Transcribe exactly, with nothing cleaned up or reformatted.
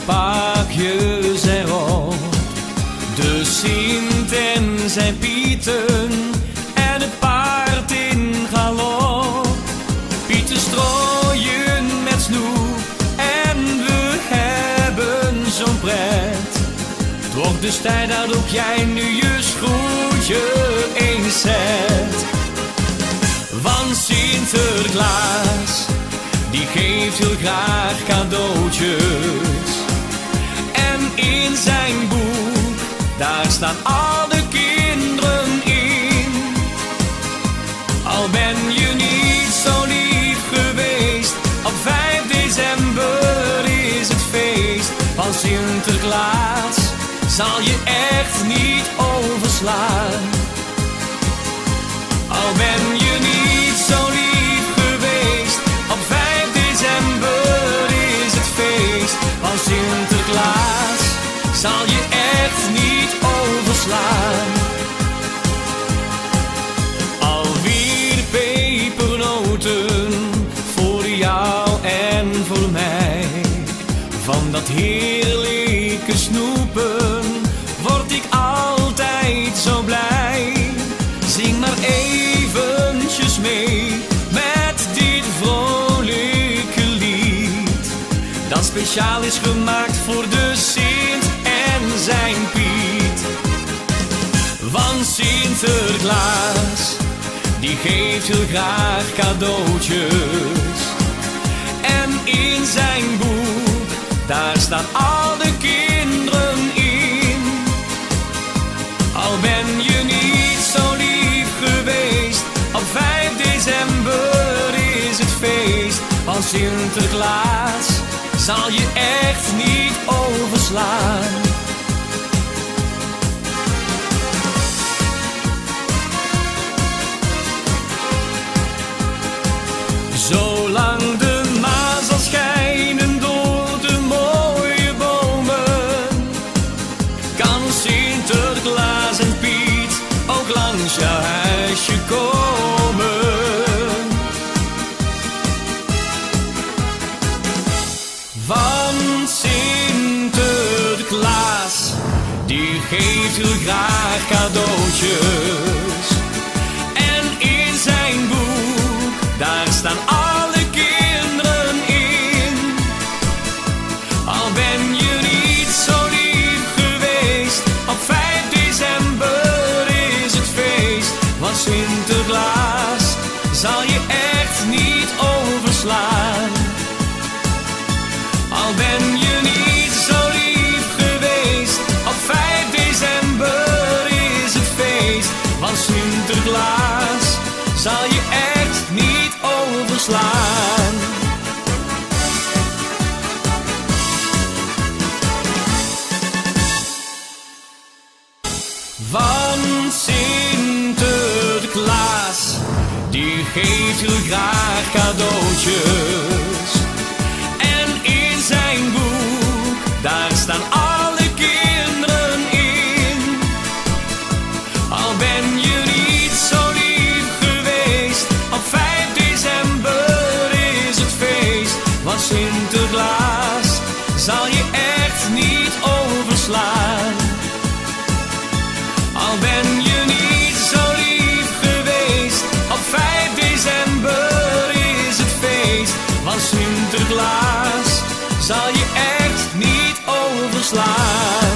pakjes erop. De Sint en zijn Pieten en het paard in galop. Pieten strooien met snoep en we hebben zo'n pret. Het wordt dus tijd dat ook jij nu je schoentje eens zet. Want Sinterklaas, die geeft heel graag cadeautjes. En in zijn boek, daar staan alle kinderen in. Al ben je niet zo lief geweest, op vijf december is het feest van Sinterklaas. Zal je echt niet overslaan. Al ben je niet zo lief geweest, op vijf december is het feest van Sinterklaas. Zal je echt niet overslaan. Alweer pepernoten voor jou en voor mij. Van dat heerlijke snoepen word ik altijd zo blij. Zing maar eventjes mee met dit vrolijke lied, dat speciaal is gemaakt voor de Sint en zijn Piet. Want Sinterklaas, die geeft heel graag cadeautjes. En in zijn boek, daar staan alle kinderen in. Al ben je niet zo lief geweest, op vijf december is het feest van Sinterklaas. Zal je echt niet overslaan. Zolang de maan zal schijnen door de mooie bomen, kan Sinterklaas en Piet ook langs jouw huisje komen. Want Sinterklaas, die geeft heel graag cadeautjes. En in zijn boek, daar staan alle kinderen in. Al ben je niet zo lief geweest, op vijf december is het feest van Sinterklaas. Zal je echt niet overslaan. Al ben je niet zo lief geweest, op vijf december is het feest van Sinterklaas. Zal je echt niet overslaan. Want Sinterklaas, die geeft heel graag cadeautjes. En in zijn boek, daar staan alle kinderen in. Al ben je niet zo lief geweest, op vijf december is het feest van Sinterklaas. Zal je echt niet overslaan. Al ben je niet zo lief geweest, op vijf december is het feest van Sinterklaas. Zal je echt niet overslaan.